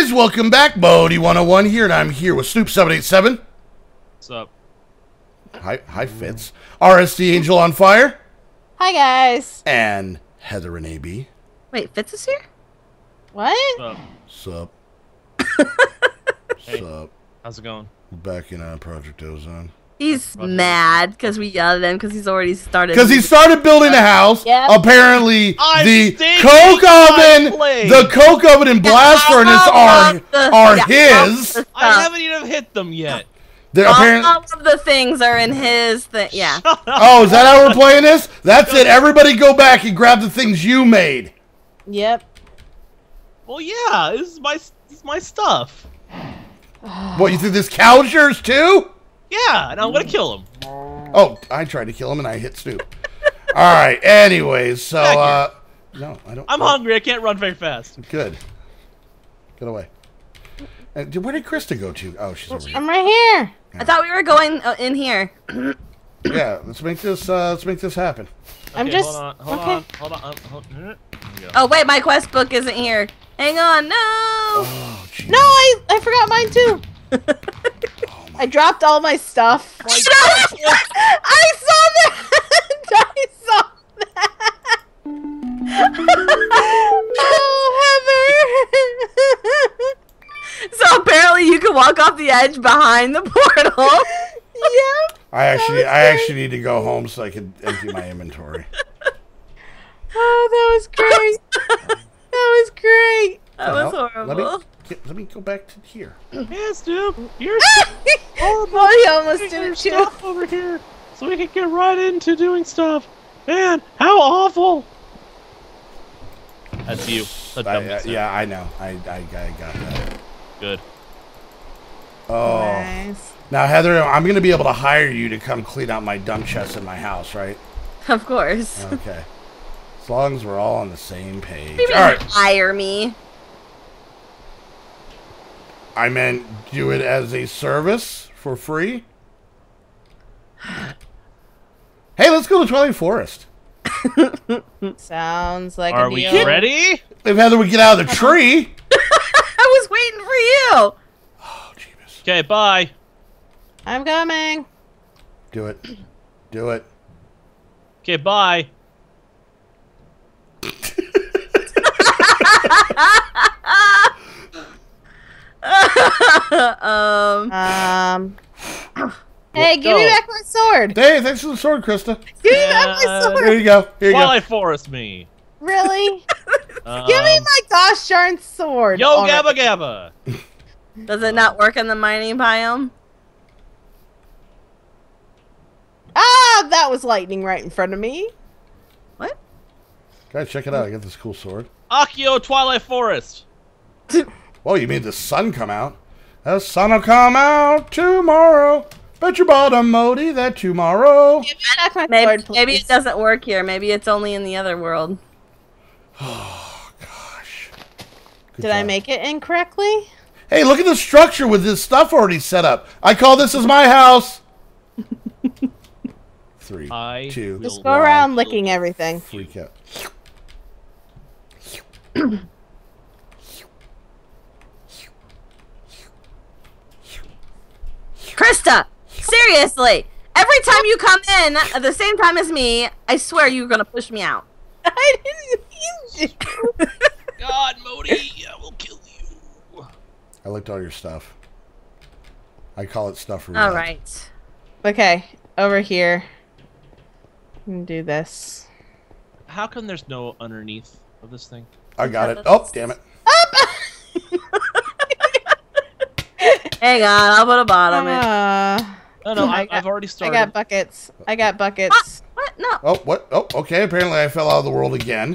guys, welcome back. Bodie 101 here, and I'm here with Snoop 787. What's up? Hi, Fitz. RSD Angel on Fire. Hi, guys. And Heather and AB. Wait, Fitz is here? What? What's up? Sup. Hey. Sup. How's it going? We're back in Project Ozone. He's mad because we yelled at him because he's already started. Because he started building a house. Yep. Apparently, I'm the stating coke my oven, play. the coke oven and blast furnace are his. I haven't even hit them yet. They're apparently. All of the things are in his thing. Yeah. Oh, is that how we're playing this? That's it. Everybody go back and grab the things you made. Yep. Well, yeah, this is my stuff. What, you think this cow's yours too? Yeah, and I'm gonna kill him. Oh, I tried to kill him and I hit Snoop. All right. Anyways, so no, I don't. I'm hungry. I can't run very fast. Good. Get away. And where did Krista go to? Oh, she's over here. I'm right here. I thought we were going in here. Yeah, let's make this happen. I'm Okay, just. hold on. Here we go. Oh wait, my quest book isn't here. Hang on, no. Oh, jeez. No, I forgot mine too. I dropped all my stuff. I saw that. I saw that. Oh, Heather. So apparently you can walk off the edge behind the portal. Yep. I actually need to go home so I can empty my inventory. Oh, that was great. That was great. That was Well, horrible. Let me go back to here. Yeah, Snoop, you're Well, he almost did it too. stuff over here, so we can get right into doing stuff. Man, how awful! That's you. That's dumb. Yeah, I know. I got that. Good. Oh. Nice. Now, Heather, I'm going to be able to hire you to come clean out my dump chest in my house, right? Of course. Okay. As long as we're all on the same page. Maybe All right. hire me. I meant do it as a service for free. Hey, let's go to Twilight Forest. Sounds like Are a we deal. ready? If Heather would get out of the tree. I was waiting for you. Oh, Jeebus. Okay, bye. I'm coming. Do it. Do it. Okay, bye. Hey, give me go. back my sword. Hey, thanks for the sword, Krista. Give me back my Here sword. you go. Here you go. Twilight Forest me. Really? Give me my gosh darn sword. Yo, already. Gabba Gabba. Does it not work in the mining biome? Ah, that was lightning right in front of me. What? Guys, check it out. I got this cool sword. Akio Twilight Forest. Whoa, you made the sun come out. The sun will come out tomorrow. Bet your bottom, Modi, that tomorrow. Give me back my Maybe, sword, maybe please. it doesn't work here. Maybe it's only in the other world. Oh, gosh. Good Did I job. make it incorrectly? Hey, look at the structure with this stuff already set up. I call this as my house. 3, I 2, will- Just go around licking everything. freak out. Krista, seriously. Every time you come in at the same time as me, I swear you're going to push me out. I didn't mean to. God, Modi, I will kill you. I licked all your stuff. I call it stuff for All right. Okay, over here. I'm gonna do this. How come there's no underneath of this thing? I got it. Oh, damn it. Hang on, I'll put a bottom in. No, I I've already I started. got buckets. I got buckets. What? No. Oh, what? Oh, okay. Apparently I fell out of the world again.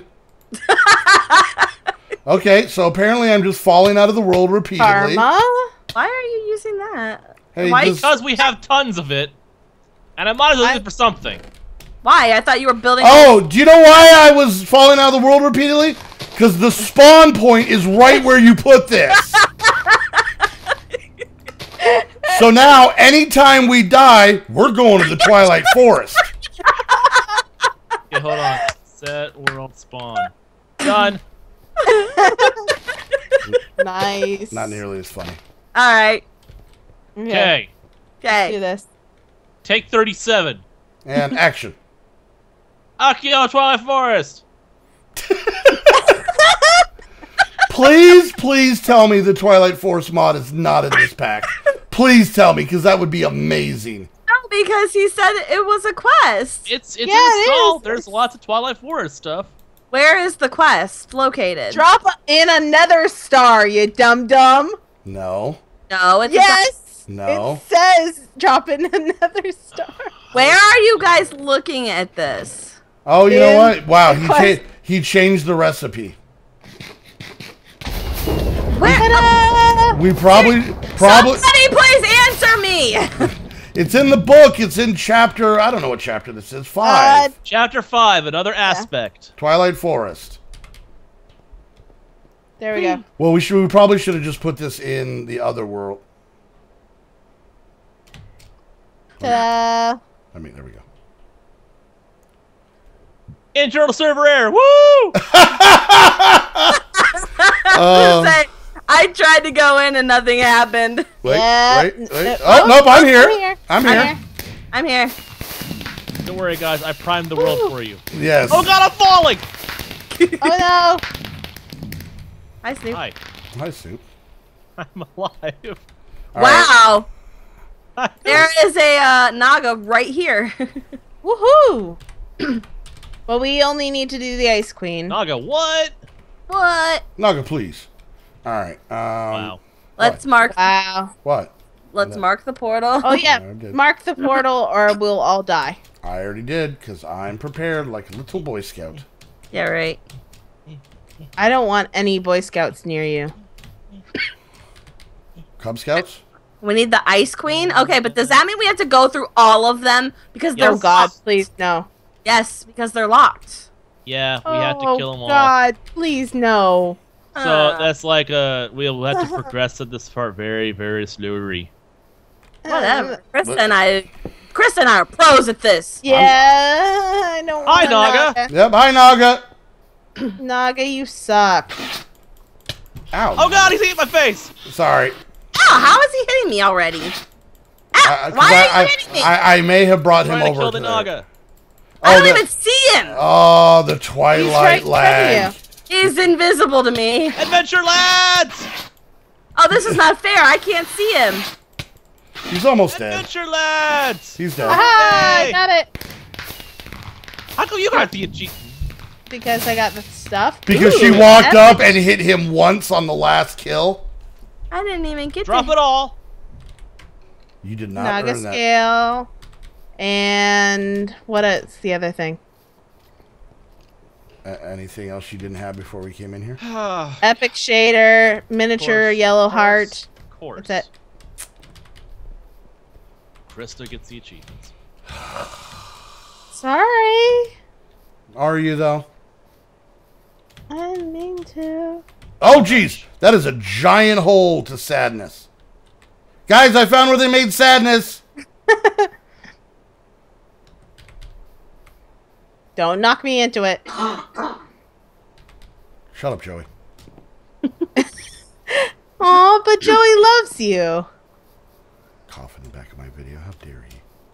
Okay, so apparently I'm just falling out of the world repeatedly. Karma? Why are you using that? Hey, Why? just- Because we have tons of it, and I might as well use it for something. Why? I thought you were building. Oh, do you know why I was falling out of the world repeatedly? Because the spawn point is right where you put this. So now, anytime we die, we're going to the Twilight Forest. Okay, hold on. Set world spawn. Done. Nice. Not nearly as funny. All right. Okay. Do Okay. this. Take 37. And action. Akio Twilight Forest. Please tell me the Twilight Force mod is not in this pack. Please tell me, because that would be amazing. No, because he said it was a quest. It's Yeah, it installed. is. There's lots of Twilight Forest stuff. Where is the quest located? Drop in another star, you dum dum. No. No, it's Yes. No. It says drop in another star. Where are you guys looking at this? Oh, you know In what? Wow, the quest. he changed the recipe. Where? Ta-da! We probably Somebody please answer me! it's in the book. It's in chapter, I don't know what chapter this is. 5. Chapter 5, another aspect. Twilight Forest. There we go. Well, we probably should have just put this in the other world. Ta-da! I mean, there we go. Internal server error. Woo! Say, I tried to go in and nothing happened. Wait, Yeah. wait. Oh, nope, I'm here. I'm I'm here. here. I'm here. Don't worry, guys. I primed the world for you. Yes. Oh god, I'm falling! Oh no! Hi, Snoop. Hi. Hi, Soup. I'm alive. All right. Wow. There is a Naga right here. Woohoo! Well, we only need to do the Ice Queen. Naga, what? What? Naga, please. All right. Wow. Let's mark. Wow. What? Let's mark the portal. Oh yeah, I did. mark the portal or we'll all die. I already did, because I'm prepared like a little Boy Scout. Yeah, right. I don't want any Boy Scouts near you. Cub Scouts? We need the Ice Queen. Okay, but does that mean we have to go through all of them because they're Oh God, locked? please no. Yes, because they're locked. Yeah, we have to kill them all. Oh God, please no. So that's like we'll have to progress at this part very, very slowly. Whatever. Krista and I are pros at this. Yeah, I don't want Hi, Naga. Yep, hi, Naga. Naga, you suck. Ow. Oh god, he's eating my face! Sorry. Oh, how is he hitting me already? Ow, 'Cause why are you hitting me? I may have brought him Trying to over kill the to there. Naga. I don't the- even see him. Oh, the He's Twilight right in front lag. of He's invisible to me. Adventure lads! Oh, this is not fair. I can't see him. He's almost dead. Adventure lads! He's you. dead. Aha, I Yay. got it. How come you got the cheat? Because I got the stuff. Because Ooh, she walked that's- up and hit him once on the last kill. I didn't even get Drop to it all. You did not Naga earn that. scale. And what is the other thing? Anything else you didn't have before we came in here? Of Epic shader, miniature course, yellow of heart. course. That's it. Krista gets the achievements. Sorry. Are you, though? I didn't mean to. Oh, jeez. That is a giant hole to sadness. Guys, I found where they made sadness. Don't knock me into it. Shut up, Joey. Aw, but Joey loves you. Cough in the back of my video. How dare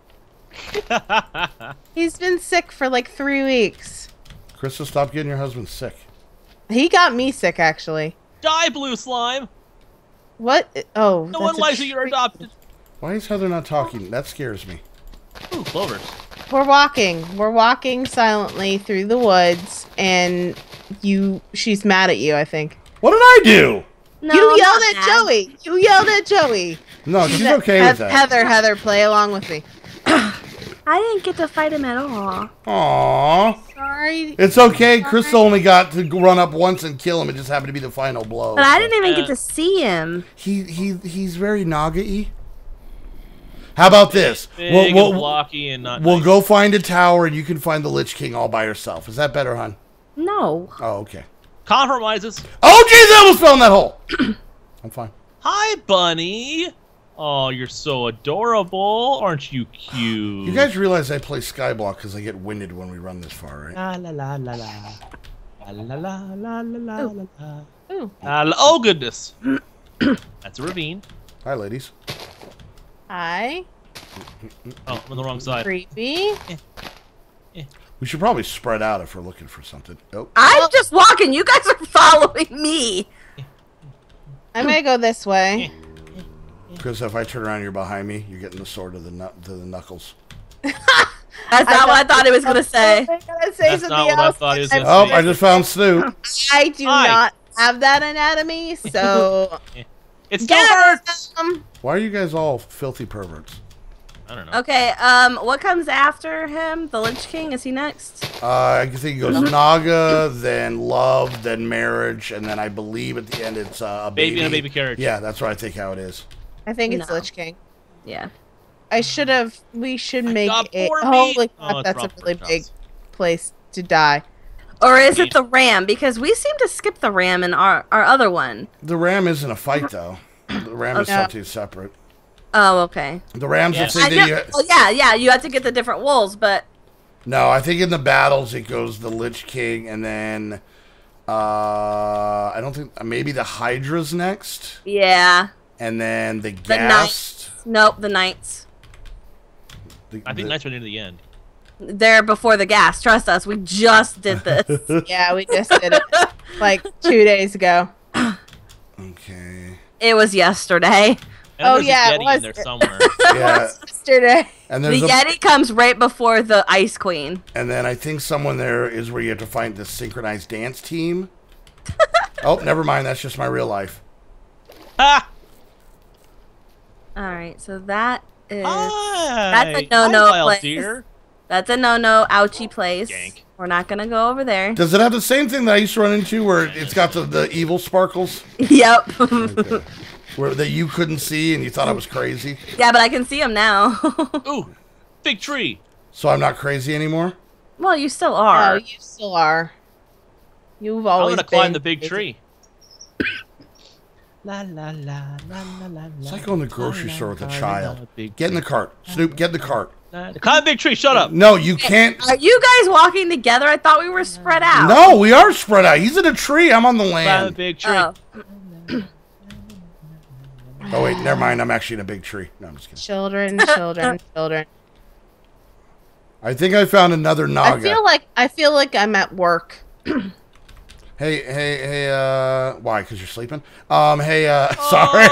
he? He's been sick for like 3 weeks. Krista, stop getting your husband sick. He got me sick, actually. Die, blue slime! What? Oh, No that's one a likes that you're treat. adopted. Why is Heather not talking? That scares me. Ooh, clovers. We're walking. We're walking silently through the woods, and she's mad at you, I think. What did I do? No, you I'm yelled not at mad. Joey. You yelled at Joey. No, she's okay with that. Heather, play along with me. I didn't get to fight him at all. Aww. Sorry. It's okay. Krista only got to run up once and kill him. It just happened to be the final blow. But I didn't even get to see him. He's very Naga-y. How about this? Big and blocky and not We'll nice. go find a tower and you can find the Lich King all by yourself. Is that better, hon? No. Oh, okay. Compromises. Oh, jeez, I almost fell in that hole. I'm fine. Hi, bunny. Oh, you're so adorable. Aren't you cute? You guys realize I play Skyblock because I get winded when we run this far, right? La la la la la. La la la la la la la. Ooh. Oh goodness. That's a ravine. Hi, ladies. Hi. Oh, I'm on the wrong side. Creepy. We should probably spread out if we're looking for something. Oh, I'm just walking. You guys are following me. I'm gonna go this way. because if I turn around, you're behind me. You're getting the sword to the knuckles. That's not what I thought it was gonna say. I was gonna say That's something not what I else. thought he was gonna Oh, say. I just found Snoop. I do Hi. not have that anatomy, so It still get hurts. him. Why are you guys all filthy perverts? I don't know. Okay, what comes after him? The Lich King? Is he next? I think it goes Naga, then love, then marriage, and then I believe at the end it's a baby. Baby and a baby carriage. Yeah, that's what I think how it is. I think it's No. Lich King. Yeah. We should make got it. poor Holy meat. crap, Oh, it's that's a wrong really for big us. place to die. Or is it the ram? Because we seem to skip the ram in our other one. The ram isn't a fight, though. The ram is Okay. something separate. Oh, okay. The ram's Yes. the thing I that know, you... well, yeah, you have to get the different wolves, but No, I think in the battles it goes the Lich King, and then... I don't think... Maybe the Hydra's next, yeah. and then the The Ghast. Nope, the knights. I think Knights were near the end. They're before the gas. Trust us, we just did this. Yeah, we just did it like 2 days ago. Okay. It was yesterday. I know Oh, there's yeah, a it Yeti was. in there somewhere. Yeah, Yesterday. and The there's Yeti comes right before the Ice Queen. and then I think someone there is where you have to find the synchronized dance team. Oh, never mind. That's just my real life. Ha! Alright, so that is... Hi. That's a no-no Hi, wild place. deer. That's a no-no, ouchie place. Gank. We're not gonna go over there. Does it have the same thing that I used to run into where it's got the evil sparkles? Yep. Okay. Where that you couldn't see and you thought I was crazy? Yeah, but I can see him now. Ooh, big tree. So I'm not crazy anymore? Well, you still Oh, are. you still are. You've I'm always gonna climb been the big crazy. tree. La la la la la la. It's like going to the grocery store with a child. Get in the cart. Snoop, get in the cart. Climb the big tree. Shut up. No, you can't. Are you guys walking together? I thought we were spread out. No, we are spread out. He's in a tree. I'm on the Climb the land. big tree. Oh. Oh, wait. Never mind. I'm actually in a big tree. No, I'm just kidding. Children, children, children. I think I found another Naga. I feel like I'm at work. Hey, why? Because you're sleeping? Hey, sorry.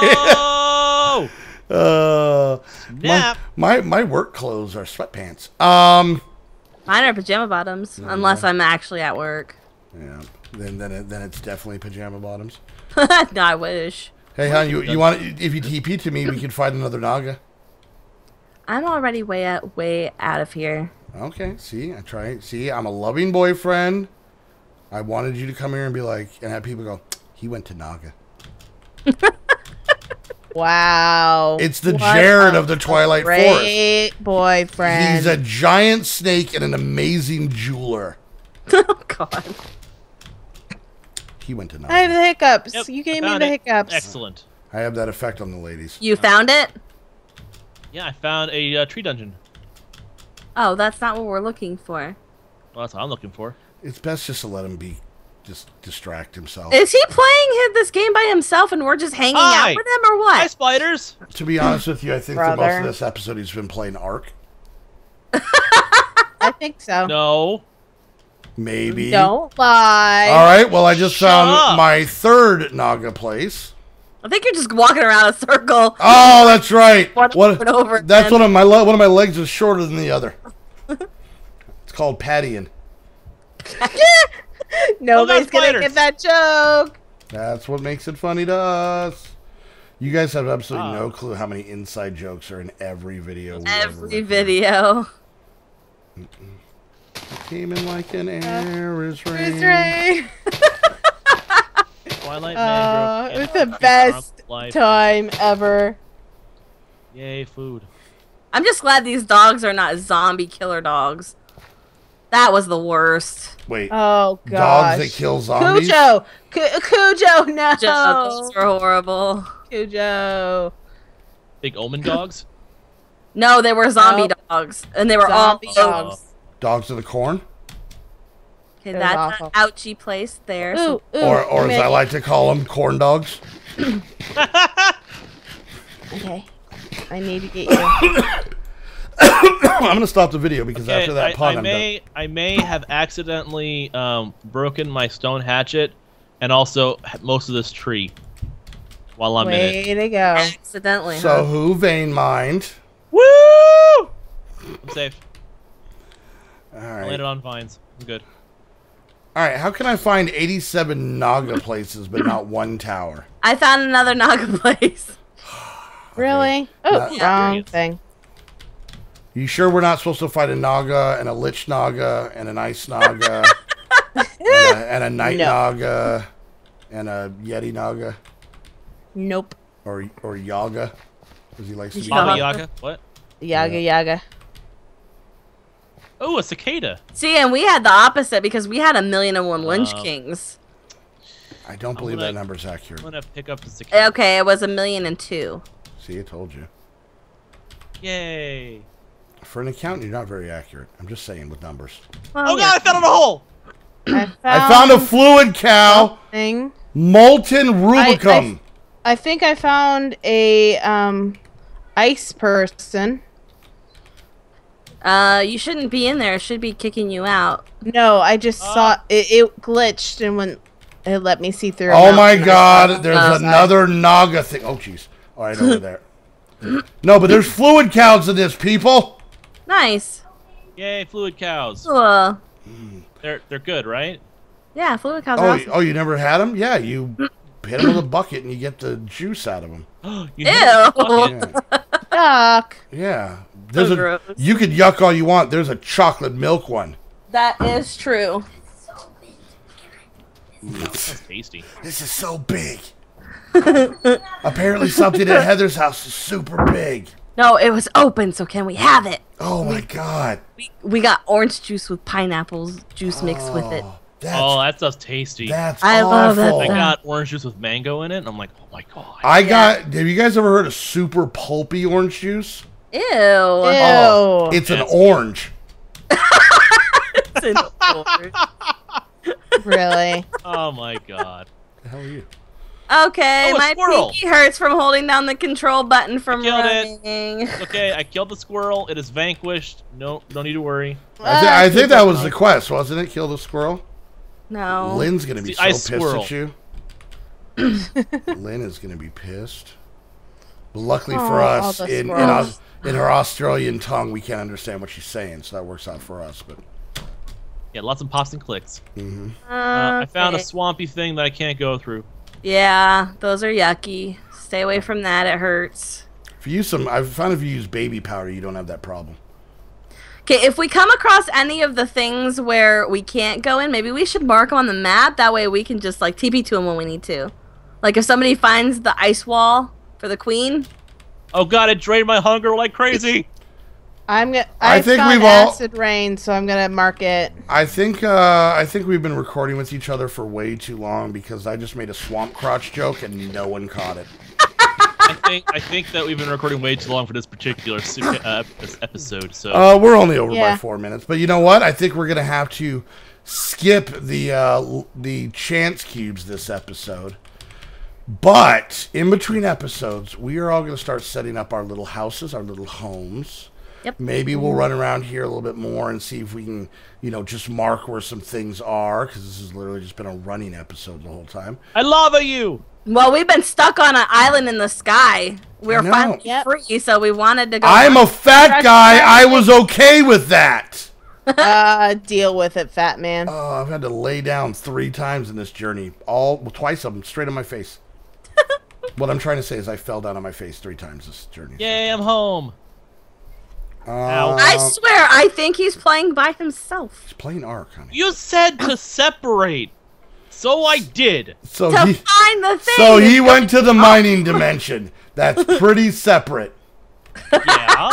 Oh! Nap. My work clothes are sweatpants. Mine are pajama bottoms, unless I'm actually at work. Yeah. Then it's definitely pajama bottoms. No, I wish. Hey, hon, you want? If you TP to me, we can find another Naga. I'm already way out of here. Okay. See, I try. See, I'm a loving boyfriend. I wanted you to come here and be like, and have people go, he went to Naga. Wow. It's the What Jared a of the Twilight Forest. Great boyfriend. He's a giant snake and an amazing jeweler. Oh, God. He went to I have Naga. the hiccups. Yep, You I gave me found the it. hiccups. Excellent. I have that effect on the ladies. You found it? Yeah, I found a tree dungeon. Oh, that's not what we're looking for. Well, that's what I'm looking for. It's best just to let him be, just distract himself. Is he playing this game by himself and we're just hanging Hi. out with him or Hi, what? spiders. To be honest with you, I think for most Brother. of this episode he's been playing Ark. I think so. No. Maybe. Don't lie. All right. Well, I just Shut found up. my third Naga place. I think you're just walking around a circle. Oh, that's right. One over and over That's again. one of my legs is shorter than the other. It's called pattying. Nobody's Oh, gonna spiders. get that joke. That's what makes it funny to us. You guys have absolutely Ah. no clue how many inside jokes are in every video. we ever Every record. video. Came in like an air is It rain. was right. Twilight It Mangrove. was the best Life. time ever. Yay, food. I'm just glad these dogs are not zombie killer dogs. That was the worst. Wait, Oh dogs gosh. that kill zombies? Cujo. Cujo. No. Those are horrible. Cujo. Big omen dogs. No, they were zombie Nope. dogs. And they were Zombie all dogs. Dogs of the corn? Okay, It was that's awful. an ouchie place there. So Ooh, ooh. Or as I Mickey. like to call them, corn dogs. Okay. I need to get you. I'm gonna stop the video because Okay, after that pun, I'm done. I may have accidentally broken my stone hatchet and also most of this tree while I'm in it. Way to go. accidentally, So huh? who vein mined? Woo! I'm safe. All I right. landed on vines. I'm good. All right. How can I find 87 Naga places but not one tower? I found another Naga place. Really? Oh, Not- wrong thing. You sure we're not supposed to fight a Naga and a Lich Naga and an Ice Naga and a Night No. Naga and a Yeti Naga Nope. or Yaga, as he likes to be Yaga. Baba called? Yaga? What? Yaga yaga. Oh, a cicada. See, and we had the opposite because we had 1,000,001 Lynch Kings. I don't believe gonna- that number's accurate. I'm gonna pick up the cicada. Okay, it was 1,000,002. See, I told you. Yay. For an accountant, you're not very accurate. I'm just saying with numbers. Well, Oh god, I fell in a hole! I found a fluid cow, thing. molten Rubicum. I think I found a ice person. You shouldn't be in there. It should be kicking you out. No, I just saw it glitched and when it let me see through. a Oh my mountain. god, there's Oh. another Naga thing. Oh jeez. All right, over there. No, but there's fluid cows in this, people. Nice. Yay, fluid cows. Cool. They're good, right? Yeah, fluid cows are Oh, awesome. oh, you never had them? Yeah, you hit them with a bucket and you get the juice out of them. You Ew. hit the bucket. Yeah. Yuck. Yeah. There's a. gross. You could yuck all you want. There's a chocolate milk one. That is true. That's tasty. This is so big. Apparently, something at Heather's house is super big. No, it was open, so can we have it? Oh my god. We got orange juice with pineapples juice mixed with it. That's, Oh, that stuff's tasty. that's I love that awful. I stuff. got orange juice with mango in it, and I'm like, oh my god. I got. Have you guys ever heard of super pulpy orange juice? Ew. Oh, it's an That's- orange. It's an orange. Really? Oh my god. The hell are you? Okay, Oh, a my squirrel. pinky hurts from holding down the control button from killed it. running. Okay, I killed the squirrel. It is vanquished. No, don't need to worry. I think that was the quest, wasn't it? Kill the squirrel. No. Lynn's gonna be It's so the pissed ice at you. Lynn is gonna be pissed. But luckily for Aw, us, all the in squirrels. in her Australian tongue, we can't understand what she's saying, so that works out for us. But Yeah, lots of pops and clicks. mm-hmm. I found a Okay. swampy thing that I can't go through. Yeah, those are yucky. Stay away from that. It hurts. If you use some, I've found if you use baby powder, you don't have that problem. Okay, if we come across any of the things where we can't go in, maybe we should mark them on the map. That way we can just like TP to them when we need to. Like if somebody finds the ice wall for the queen. Oh god, it drained my hunger like crazy. I I think found we've all- acid rain, so I'm gonna mark it. I think we've been recording with each other for way too long because I just made a swamp crotch joke and no one caught it. I think that we've been recording way too long for this particular this episode. So We're only over by Yeah. 4 minutes, but you know what? I think we're gonna have to skip the chance cubes this episode. But in between episodes, we are all gonna start setting up our little houses, our little homes. Yep. Maybe we'll run around here a little bit more and see if we can, just mark where some things are, because this has literally just been a running episode the whole time. I lava you. Well, we've been stuck on an island in the sky. We were know. finally Yep. free, so we wanted to go. I'm a fat guy. I was okay with that. Deal with it, fat man. Oh, I've had to lay down 3 times in this journey. Twice of them straight on my face. What I'm trying to say is I fell down on my face 3 times this journey. Yay, I'm home. Ow. I swear, I think he's playing by himself. He's playing Ark, honey. You said to separate. So I did. So To he, find the thing. so he went to the mining dimension. That's pretty separate. Yeah.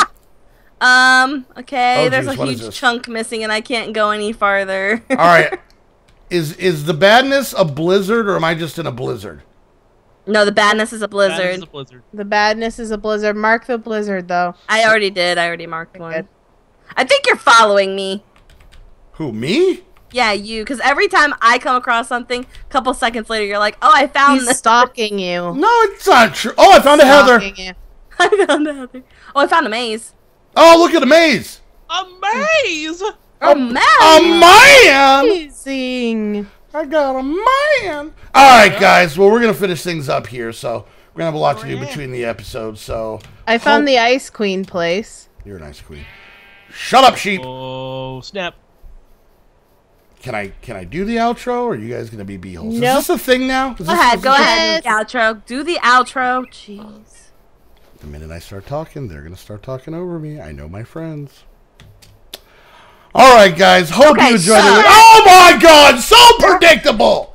Okay, Oh, there's geez, a what is huge this? chunk missing and I can't go any farther. All right. Is the badness a blizzard or am I just in a blizzard? No, the badness is a That blizzard. is a blizzard. The badness is a blizzard. Mark the blizzard, though. I already did. I already marked one. Good. I think you're following me. Who, me? Yeah, you. Because every time I come across something, a couple seconds later, you're like, oh, I found He's this. stalking you. No, it's not true. Oh, I found a Heather. Stalking you. I found Heather. Oh, I found a maze. Oh, look at the maze. A maze! Oh, man! A man! Amazing. I got a man. All right, guys. Well, we're gonna finish things up here, so we're gonna have a lot to do between the episodes. So I found the Ice Queen place. You're a nice queen. Shut up, sheep. Oh, snap. Can I do the outro, or are you guys gonna be beeholes? Nope. Is this a thing now? Go ahead. Go ahead. Outro. Do the outro. Jeez. The minute I start talking, they're gonna start talking over me. I know my friends. All right, guys. Hope you enjoyed it. Oh my God! So predictable.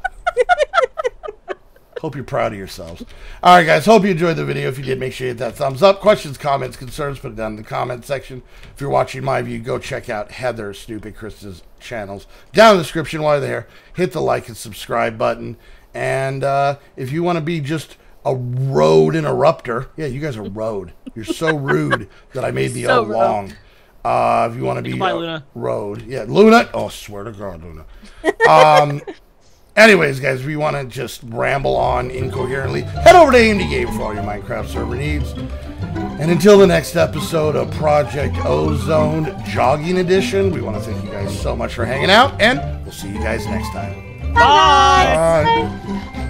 Hope you're proud of yourselves. All right, guys. Hope you enjoyed the video. If you did, make sure you hit that thumbs up. Questions, comments, concerns, put it down in the comment section. If you're watching my view, go check out Heather, Stupid Krista's channels down in the description. While you're there, hit the like and subscribe button. And if you want to be just a road interrupter, yeah, you guys are road. You're so rude that I made the O long. If you want to be Goodbye, Luna. road, yeah, Luna. Oh, swear to God, Luna. Anyways, guys, if you want to just ramble on incoherently, head over to AMD Game for all your Minecraft server needs. And until the next episode of Project Ozone Jogging Edition, we want to thank you guys so much for hanging out, and we'll see you guys next time. Bye! Bye.